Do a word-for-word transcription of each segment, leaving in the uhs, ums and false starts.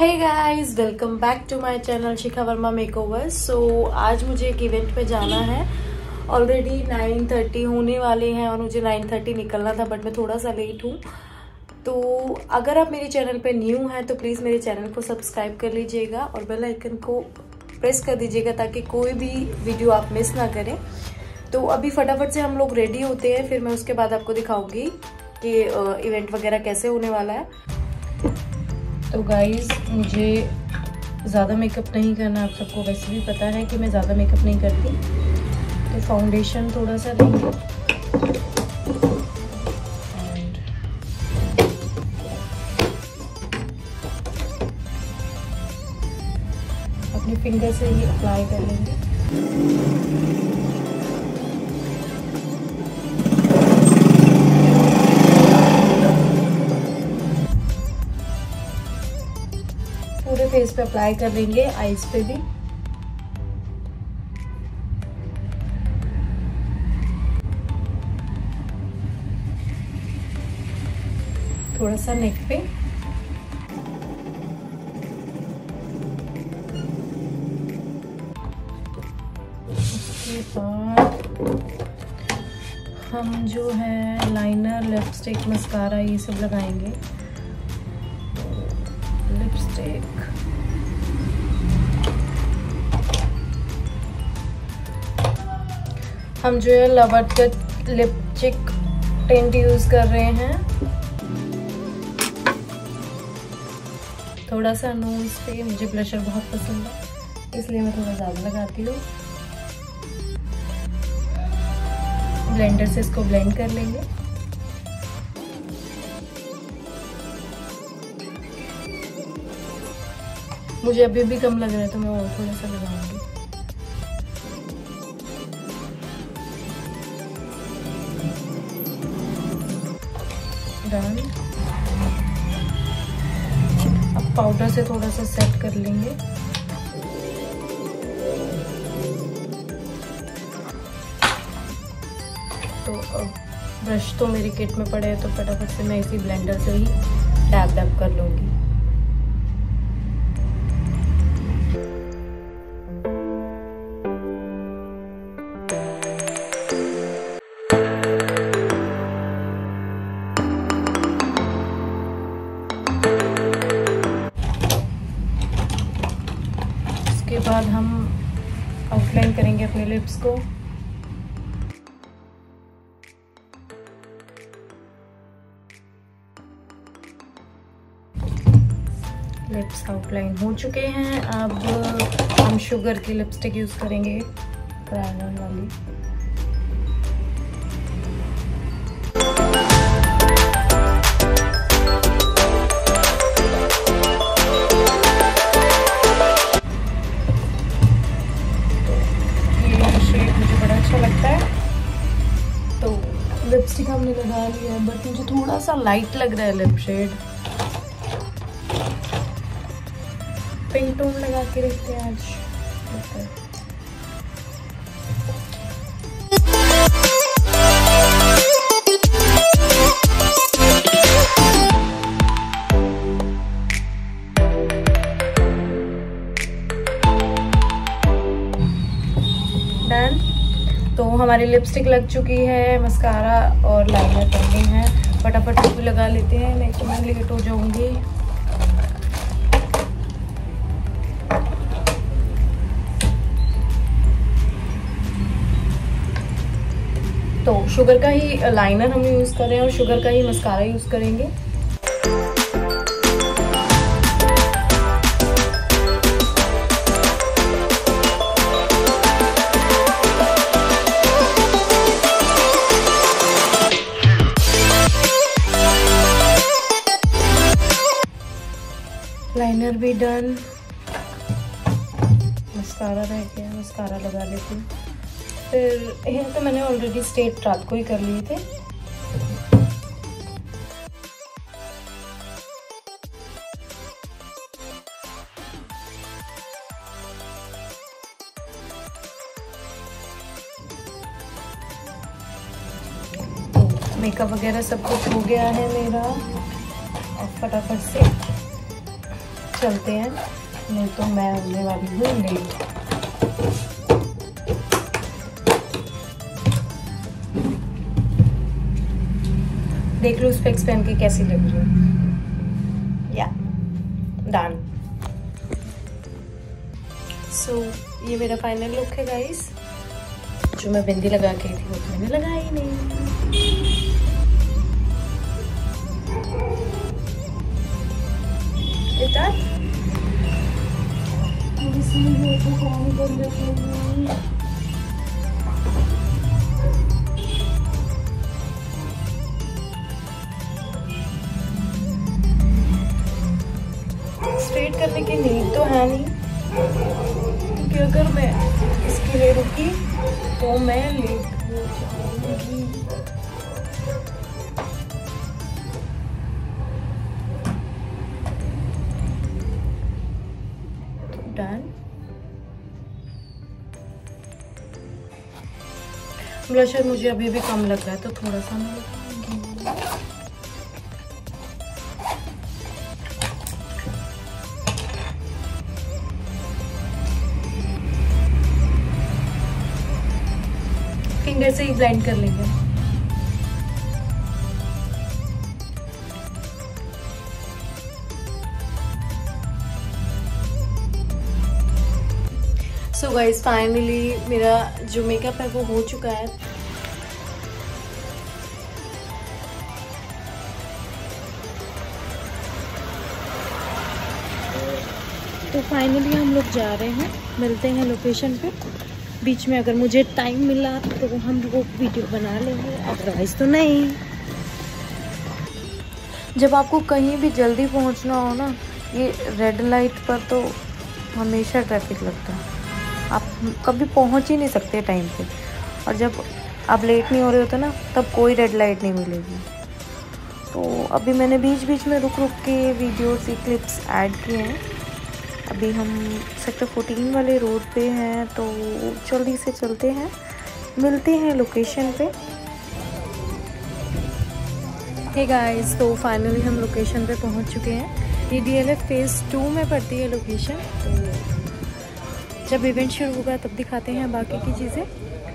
Hey guys, welcome back to my channel Shikha Verma makeover. So आज मुझे एक इवेंट पे जाना है। ऑलरेडी नाइन थर्टी होने वाले हैं और मुझे नाइन थर्टी निकलना था, बट मैं थोड़ा सा लेट हूँ। तो अगर आप मेरे चैनल पे न्यू हैं तो प्लीज़ मेरे चैनल को सब्सक्राइब कर लीजिएगा और बेल आइकन को प्रेस कर दीजिएगा ताकि कोई भी वीडियो आप मिस ना करें। तो अभी फटाफट से हम लोग रेडी होते हैं, फिर मैं उसके बाद आपको दिखाऊंगी कि इवेंट वगैरह कैसे होने वाला है। तो गाइज, मुझे ज़्यादा मेकअप नहीं करना, आप सबको वैसे भी पता है कि मैं ज़्यादा मेकअप नहीं करती। तो फाउंडेशन थोड़ा सा लेंगे एंड अपनी फिंगर से ही अप्लाई कर लेंगे। पूरे फेस पे अप्लाई कर लेंगे, आईज पे भी। थोड़ा सा नेक पे। उसके बाद हम जो है लाइनर, लिपस्टिक, मस्कारा ये सब लगाएंगे। लिपस्टिक हम जो है लवर्ट का लिपस्टिक टिंट यूज कर रहे हैं। थोड़ा सा नोज पे, मुझे ब्लशर बहुत पसंद है इसलिए मैं थोड़ा ज़्यादा लगाती हूँ। ब्लेंडर से इसको ब्लेंड कर लेंगे। मुझे अभी भी कम लग रहा है तो मैं और थोड़ा सा लगाऊंगी। डन। अब पाउडर से थोड़ा सा सेट कर लेंगे। तो अब ब्रश तो मेरी किट में पड़े हैं तो फटाफट से मैं इसी ब्लेंडर से ही डैब डैब कर लूँगी। उसके बाद हम आउटलाइन करेंगे अपने लिप्स को। लिप्स आउटलाइन हो चुके हैं। अब हम शुगर की लिपस्टिक यूज करेंगे, प्राइमर वाली। लगता है तो लिपस्टिक हमने लगा लिया है, बट मुझे थोड़ा सा लाइट लग रहा है लिप शेड। पिंक टोन लगा के रखते हैं आज। डन। तो हमारी लिपस्टिक लग चुकी है, मस्कारा और लाइनर पेंडिंग है। फटाफट भी लगा लेते हैं, नहीं तो मैं लेट हो जाऊंगी। तो शुगर का ही लाइनर हम यूज़ कर रहे हैं और शुगर का ही मस्कारा यूज़ करेंगे। लाइनर भी डन, मस्कारा रह गया, मस्कारा लगा लेती हूँ। फिर हेयर तो मैंने ऑलरेडी स्ट्रेट रात को ही कर लिए थे। तो मेकअप वगैरह सब कुछ हो गया है मेरा। और फटाफट से चलते हैं, नहीं तो मैं होने वाली हूँ लेट। देख लो स्पेक्स पहन के कैसी लग रही है। या डन। सो ये मेरा फाइनल लुक है गाइस। जो मैं बिंदी लगा के थी वो तो मैंने लगाई नहीं। स्ट्रेट करने की नीड तो है नहीं, क्योंकि अगर मैं इसके लिए रुकी तो मैं लेट हो जाऊंगी। डन। ब्लशर मुझे अभी भी कम लग रहा है तो थोड़ा सा मैं लगाऊंगी। फिंगर से ही ब्लेंड कर लेंगे। सो गाइस फाइनली मेरा जो मेकअप है वो हो चुका है। तो फाइनली हम लोग जा रहे हैं, मिलते हैं लोकेशन पे। बीच में अगर मुझे टाइम मिला तो हम लोग वीडियो बना लेंगे, अदरवाइज तो नहीं। जब आपको कहीं भी जल्दी पहुंचना हो ना, ये रेड लाइट पर तो हमेशा ट्रैफिक लगता है, आप कभी पहुंच ही नहीं सकते टाइम पे। और जब आप लेट नहीं हो रहे होते ना, तब कोई रेड लाइट नहीं मिलेगी। तो अभी मैंने बीच बीच में रुक रुक के वीडियोस की क्लिप्स ऐड किए हैं। अभी हम सेक्टर फोर्टीन वाले रोड पे हैं, तो जल्दी से चलते हैं, मिलते हैं लोकेशन पे। हे गाइस, तो फाइनली हम लोकेशन पे पहुंच चुके हैं। ये D L F phase two में पड़ती है लोकेशन। तो जब इवेंट शुरू होगा तब दिखाते हैं बाकी की चीज़ें।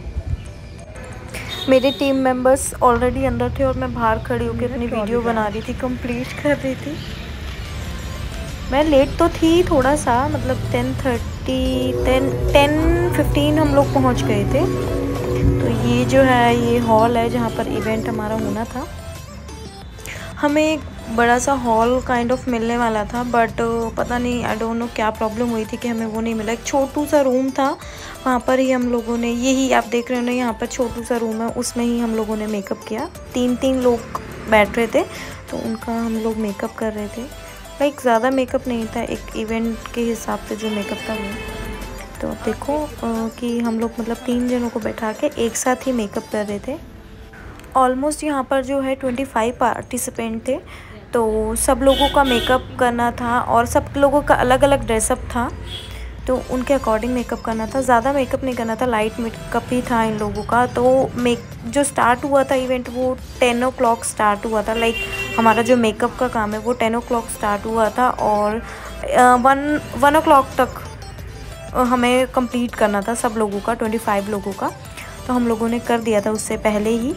मेरे टीम मेंबर्स ऑलरेडी अंदर थे और मैं बाहर खड़ी होकर अपनी वीडियो बना रही थी, कंप्लीट कर रही थी। मैं लेट तो थी थोड़ा सा, मतलब ten thirty ten ten fifteen हम लोग पहुंच गए थे। तो ये जो है ये हॉल है जहाँ पर इवेंट हमारा होना था। हमें एक बड़ा सा हॉल काइंड ऑफ मिलने वाला था, बट पता नहीं आई डोंट नो क्या प्रॉब्लम हुई थी कि हमें वो नहीं मिला। एक छोटू सा रूम था, वहाँ पर ही हम लोगों ने, यही आप देख रहे हो ना यहाँ पर छोटू सा रूम है, उसमें ही हम लोगों ने मेकअप किया। तीन तीन लोग बैठ रहे थे तो उनका हम लोग मेकअप कर रहे थे। लाइक ज़्यादा मेकअप नहीं था, एक इवेंट के हिसाब से जो मेकअप था वो। तो अब देखो आ, कि हम लोग मतलब तीन जनों को बैठा के एक साथ ही मेकअप कर रहे थे। ऑलमोस्ट यहाँ पर जो है पच्चीस पार्टिसिपेंट थे, तो सब लोगों का मेकअप करना था और सब लोगों का अलग अलग ड्रेसअप था, तो उनके अकॉर्डिंग मेकअप करना था। ज़्यादा मेकअप नहीं करना था, लाइट मेकअप ही था इन लोगों का। तो मेक जो स्टार्ट हुआ था इवेंट वो टेन ओ क्लॉक स्टार्ट हुआ था। लाइक हमारा जो मेकअप का काम है वो टेन ओ क्लॉक स्टार्ट हुआ था और वन वन ओ क्लॉक तक हमें कंप्लीट करना था सब लोगों का, पच्चीस लोगों का। तो हम लोगों ने कर दिया था उससे पहले ही।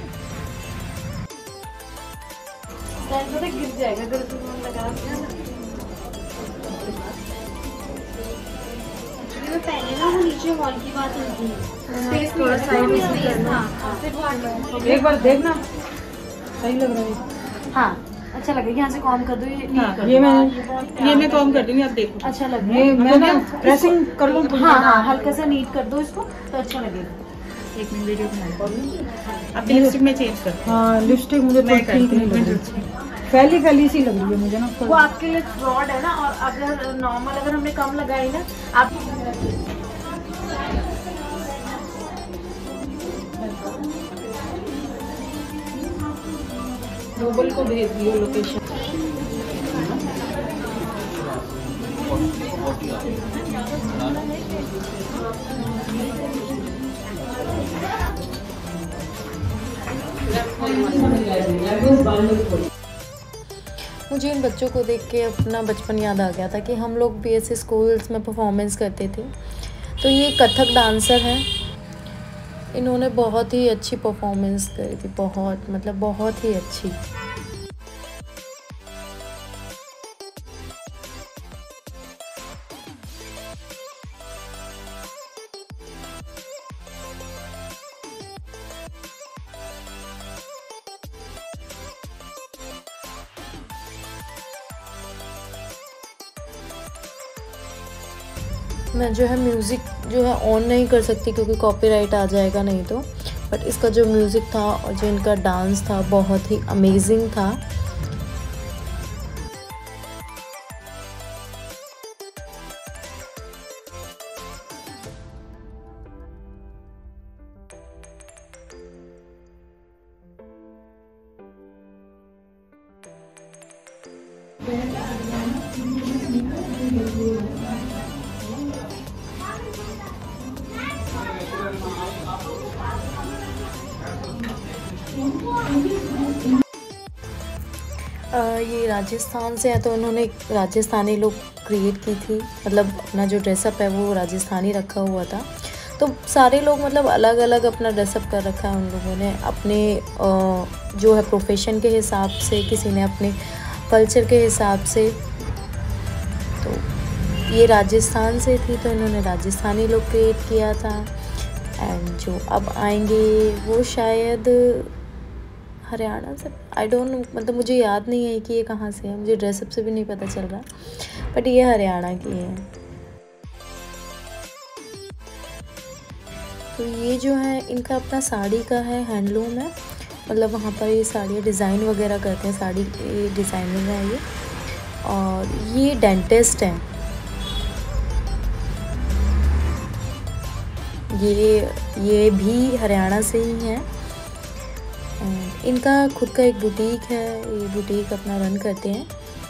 गिर जाएगा अगर तुम लगा पहले ना वो नीचे हॉल की बात होती है, थोड़ा साइड में करना। एक बार देखना सही लग रहा है। हाँ अच्छा लगे, यहाँ से कॉम कर दो। ये हाँ, कर ये मैं ये मैं कॉम कर दूंगी, आप देखो अच्छा लगे। ये मैं ना प्रेसिंग कर लूँ। हाँ हाँ हल्का सा नीट कर दो इसको तो अच्छा लगेगा। एक मिनट वीडियो बना, अब लिपस्टिक में चेंज कर। हाँ लिपस्टिक मुझे ठीक नहीं लग रही, फैली फैली सी लग रही है मुझे ना। वो आपके लिए फ्रॉड है ना, और अगर नॉर्मल अगर हमने कम लगाई ना आप गूगल को भेज दियो लोकेशन। मुझे इन बच्चों को देख के अपना बचपन याद आ गया था कि हम लोग भी ऐसे स्कूल्स में परफॉर्मेंस करते थे। तो ये कथक डांसर हैं, इन्होंने बहुत ही अच्छी परफॉर्मेंस करी थी, बहुत मतलब बहुत ही अच्छी। मैं जो है म्यूज़िक जो है ऑन नहीं कर सकती क्योंकि कॉपीराइट आ जाएगा नहीं तो, बट इसका जो म्यूज़िक था और जो इनका डांस था बहुत ही अमेजिंग था। ये राजस्थान से है तो उन्होंने राजस्थानी लुक क्रिएट की थी, मतलब अपना जो ड्रेसअप है वो राजस्थानी रखा हुआ था। तो सारे लोग मतलब अलग अलग अपना ड्रेसअप कर रखा है उन लोगों ने अपने जो है प्रोफेशन के हिसाब से, किसी ने अपने कल्चर के हिसाब से। तो ये राजस्थान से थी तो इन्होंने राजस्थानी लुक क्रिएट किया था। एंड जो अब आएंगे वो शायद हरियाणा से, आई डोंट नो, मतलब मुझे याद नहीं है कि ये कहाँ से है, मुझे ड्रेसअप से भी नहीं पता चल रहा, बट ये हरियाणा की है। तो ये जो है इनका अपना साड़ी का है, हैंडलूम है, मतलब वहाँ पर ये साड़ियाँ डिज़ाइन वगैरह करते हैं, साड़ी डिज़ाइनिंग है ये। और ये डेंटिस्ट हैं, ये ये भी हरियाणा से ही हैं। इनका खुद का एक बुटीक है, ये बुटीक अपना रन करते हैं।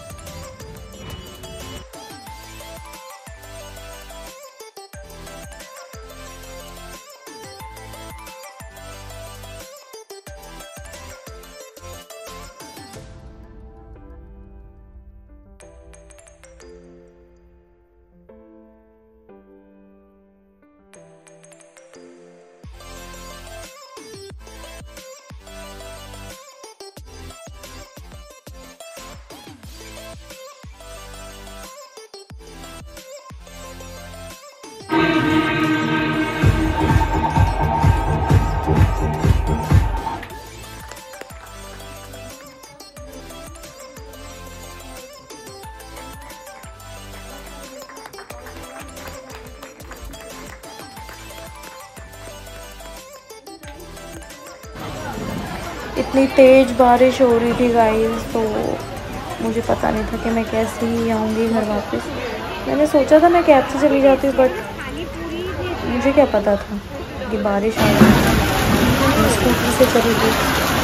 इतनी तेज़ बारिश हो रही थी गाइस, तो मुझे पता नहीं था कि मैं कैसे ही आऊँगी घर वापस। मैंने सोचा था मैं कैब से चली जाती हूँ, बट मुझे क्या पता था कि बारिश आ रही है, स्कूटी से चली गई।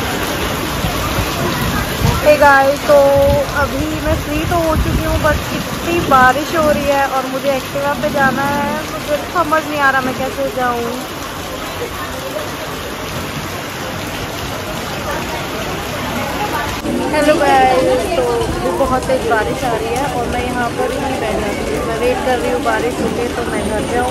हे गाइस, तो अभी मैं फ्री तो हो चुकी हूँ, बट इतनी बारिश हो रही है और मुझे एक्टिवा पे जाना है, तो फिर समझ नहीं आ रहा मैं कैसे जाऊँ। हेलो गाइस, तो वो बहुत तेज़ बारिश आ रही है और मैं यहाँ पर ही रह जाती हूँ। मैं वेट कर रही हूँ बारिश रुके तो मैं घर जाऊँ।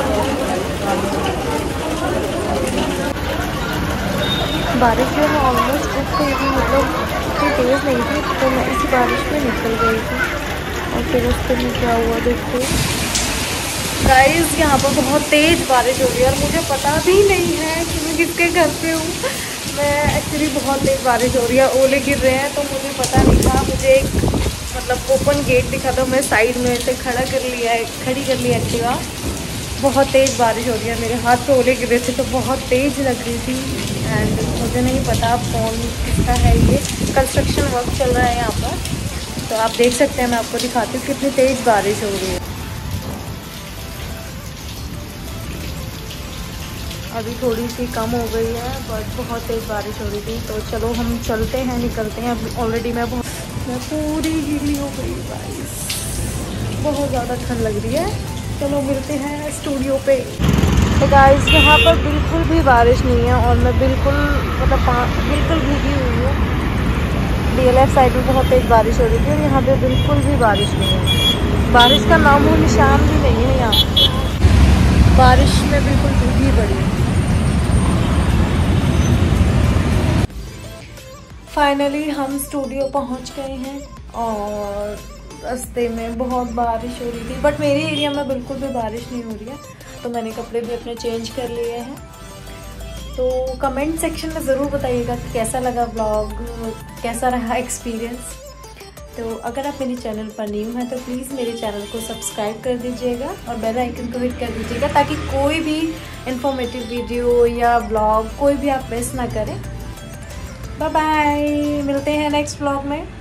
बारिश जो है ऑलमोस्ट रुक गई थी, मतलब इतनी तेज़ नहीं थी, तो मैं इसी बारिश में निकल गई थी। और फिर उसके में क्या हुआ देखते गाइस, यहाँ पर बहुत तेज़ बारिश हो रही है और मुझे पता भी नहीं है कि मैं किसके घर पे हूँ। मैं एक्चुअली बहुत तेज़ बारिश हो रही है, ओले गिर रहे हैं, तो मुझे पता नहीं था। मुझे एक मतलब ओपन गेट दिखा था, मैं साइड में से खड़ा कर लिया है खड़ी कर लिया एक्टिवा। बहुत तेज़ बारिश हो रही है, मेरे हाथ पे ओले गिर रहे थे तो बहुत तेज़ लग रही थी। एंड मुझे नहीं पता कौन किसका है, ये कंस्ट्रक्शन वर्क चल रहा है यहाँ पर। तो आप देख सकते हैं, मैं आपको दिखाती हूँ कितनी तेज़ बारिश हो रही है। अभी थोड़ी सी कम हो गई है, बट बहुत तेज़ बारिश हो रही थी। तो चलो हम चलते हैं, निकलते हैं। अभी ऑलरेडी मैं बहुत मैं पूरी गीली हो गई गाइस, बहुत ज़्यादा ठंड लग रही है। चलो मिलते हैं स्टूडियो पे। तो गाइस, यहाँ पर बिल्कुल भी बारिश नहीं है और मैं बिल्कुल मतलब बिल्कुल भीगी हुई हूँ। डीएलएफ साइड में बहुत तेज बारिश हो रही थी और यहाँ पे बिल्कुल भी बारिश नहीं है। बारिश का नामो निशान भी नहीं है यहाँ। बारिश में बिल्कुल भीगी पड़ी है। फाइनली हम स्टूडियो पहुँच गए हैं और रास्ते में बहुत बारिश हो रही थी, बट मेरे एरिया में बिल्कुल भी बारिश नहीं हो रही है, तो मैंने कपड़े भी अपने चेंज कर लिए हैं। तो कमेंट सेक्शन में ज़रूर बताइएगा कि कैसा लगा व्लॉग, कैसा रहा एक्सपीरियंस। तो अगर आप मेरे चैनल पर न्यू हैं तो प्लीज़ मेरे चैनल को सब्सक्राइब कर दीजिएगा और बेल आइकन को हिट कर दीजिएगा, ताकि कोई भी इंफॉर्मेटिव वीडियो या व्लॉग कोई भी आप मिस ना करें। बाय बाय, मिलते हैं नेक्स्ट व्लॉग में।